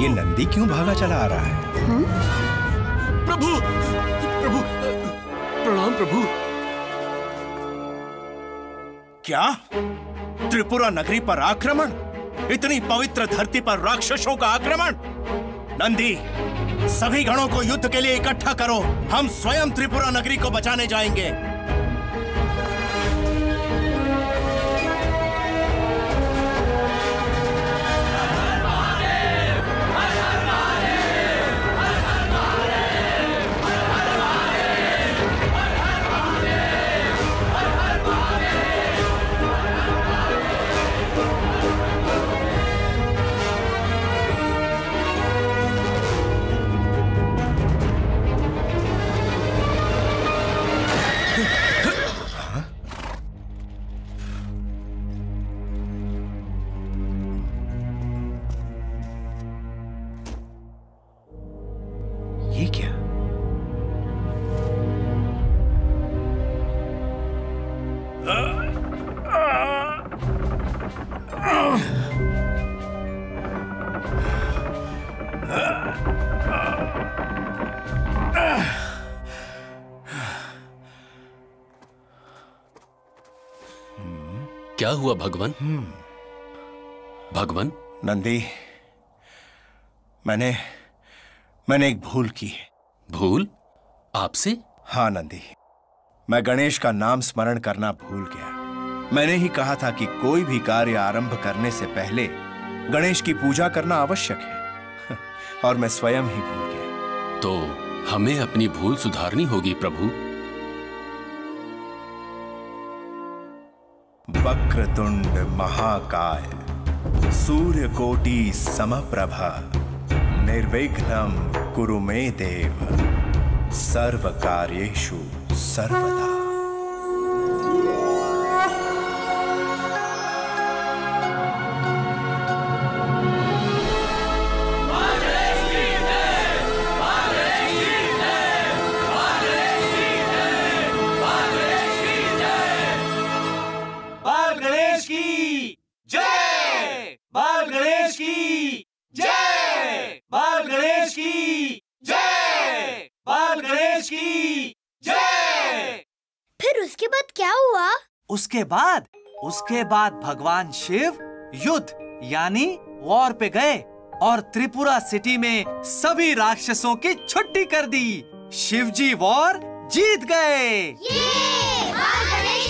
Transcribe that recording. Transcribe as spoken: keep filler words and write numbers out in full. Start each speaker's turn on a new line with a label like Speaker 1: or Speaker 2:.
Speaker 1: ये नंदी क्यों भागा चला आ रहा है?
Speaker 2: हुँ?
Speaker 3: प्रभु, प्रभु, प्रणाम प्रभु।
Speaker 1: क्या? त्रिपुरा नगरी पर आक्रमण? इतनी पवित्र धरती पर राक्षसों का आक्रमण? नंदी, सभी गणों को युद्ध के लिए इकट्ठा करो। हम स्वयं त्रिपुरा नगरी को बचाने जाएंगे। ये क्या?
Speaker 4: क्या हुआ भगवान? भगवान?
Speaker 1: नंदी, मैंने मैंने एक भूल की है।
Speaker 4: भूल? आपसे?
Speaker 1: हाँ नंदी, मैं गणेश का नाम स्मरण करना भूल गया। मैंने ही कहा था कि कोई भी कार्य आरंभ करने से पहले गणेश की पूजा करना आवश्यक है और मैं स्वयं ही भूल गया।
Speaker 4: तो हमें अपनी भूल सुधारनी होगी प्रभु।
Speaker 1: वक्रतुंड महाकाय सूर्यकोटि समप्रभा निर्विघ्नं कुरु मे देव सर्व कार्येषु सर्वदा।
Speaker 5: बाल गणेश की जय! बाल गणेश की जय! बाल गणेश की जय! बाल गणेश की जय!
Speaker 2: फिर उसके बाद क्या हुआ?
Speaker 5: उसके बाद उसके बाद भगवान शिव युद्ध यानी वॉर पे गए और त्रिपुरा सिटी में सभी राक्षसों की छुट्टी कर दी। शिवजी वॉर जीत गए।
Speaker 2: ये! बाल गणेश